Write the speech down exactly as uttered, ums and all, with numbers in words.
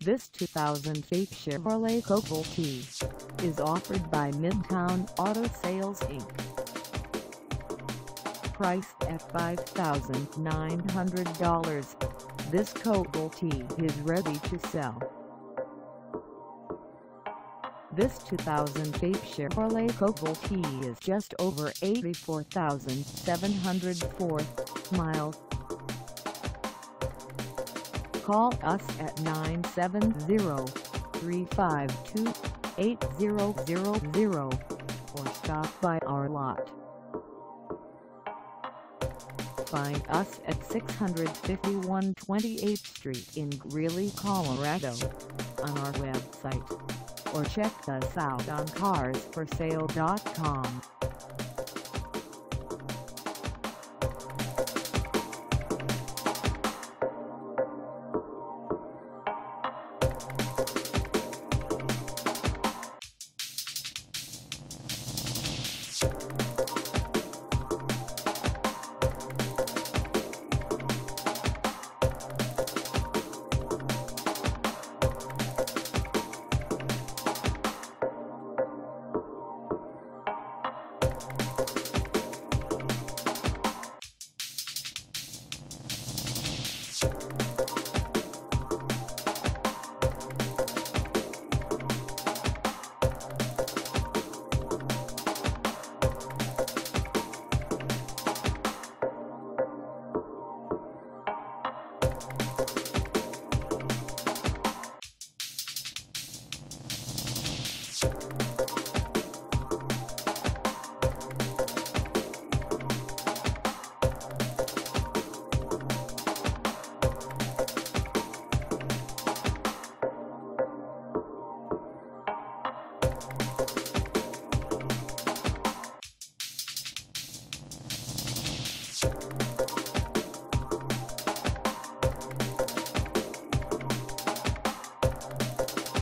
This two thousand eight Chevrolet Cobalt is offered by MIDTOWN Auto Sales Incorporated. Priced at five thousand nine hundred dollars, this Cobalt is ready to sell. This two thousand eight Chevrolet Cobalt is just over eighty-four thousand seven hundred four miles. Call us at nine seven zero, three five two, eight zero zero zero or stop by our lot. Find us at six fifty-one twenty-eighth Street in Greeley, Colorado, on our website, or check us out on cars for sale dot com. You